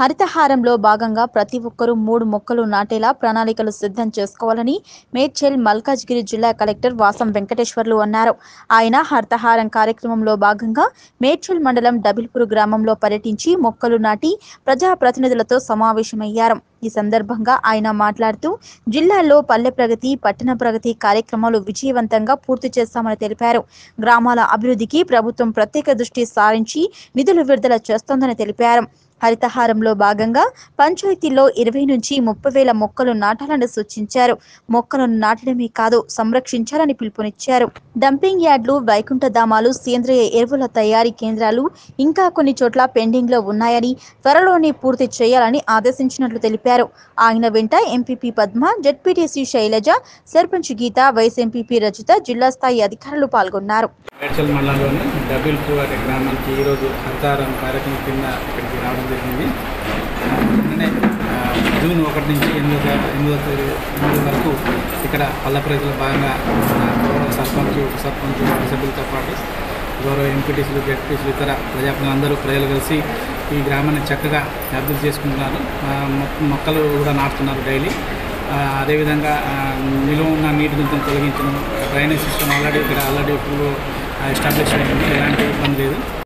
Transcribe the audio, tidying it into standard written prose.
హరితహారంలో భాగంగా ప్రతి ఒక్కరూ 3 మొక్కలు నాటేలా ప్రణాళికలు సిద్ధం చేసుకోవాలని మేడ్చల్ మల్కాజ్గిరి జిల్లా కలెక్టర్ వాసం వెంకటేశ్వర్లు అన్నారు. ఆయన హరితహారం కార్యక్రమంలో భాగంగా మేడ్చల్ మండలం డబిల్పూర్ గ్రామంలో పర్యటించి మొక్కలు నాటి ప్రజాప్రతినిధులతో సమావేశమయ్యారు. ఈ సందర్భంగా ఆయన మాట్లాడుతూ జిల్లాలో పల్లె ప్రగతి, పట్టణ ప్రగతి కార్యక్రమాలు విజయవంతంగా పూర్తి చేస్తామని తెలిపారు. గ్రామాల అభివృద్ధికి ప్రభుత్వం ప్రత్యేక దృష్టి సారించి నిధులు విడుదల చేస్తోందని తెలిపారు. హరితహారంలో భాగంగా పంచాయతీల్లో 20 నుంచి 30 వేల మొక్కలు నాటాలని సూచించారు. మొక్కలను నాటడమే కాదు, సంరక్షించాలని పిలుపునిచ్చారు. డంపింగ్ యార్డులు, వైకుంఠధామాలు, సేంద్రియ ఎరువుల తయారీ కేంద్రాలు ఇంకా కొన్ని చోట్ల పెండింగ్ లో ఉన్నాయని, త్వరలోనే పూర్తి చేయాలని ఆదేశించినట్లు తెలిపారు. ఆయన వెంట MPP Padma, ZPTC Shailaja, sarpanch Geetha, vice MPP Rajitha, జిల్లా స్థాయి అధికారులు పాల్గొన్నారు. మేడ్చల్ మండలంలోని డబిల్పూర్ అనే గ్రామానికి ఈరోజు హరితహారం కార్యక్రమం కింద ఇక్కడికి రావడం జరిగింది. నిన్ననే జూన్ 1 నుంచి 8 వరకు ఇక్కడ పల్లె ప్రజల భాగంగా గౌరవ సర్పంచ్ వార్డు సభ్యులతో పాటు గౌరవ ఎంపీటీసీలు, జెడ్పీటీసీలు, ఇతర ప్రజలు కలిసి ఈ గ్రామాన్ని చక్కగా అభివృద్ధి చేసుకుంటున్నారు. మొక్కలు కూడా నాటుతున్నారు డైలీ. అదేవిధంగా నిలువ ఉన్న నీటి గుంతను తొలగించడం, drainage system already full establish అయింది, ఎలాంటి ఇబ్బంది లేదు.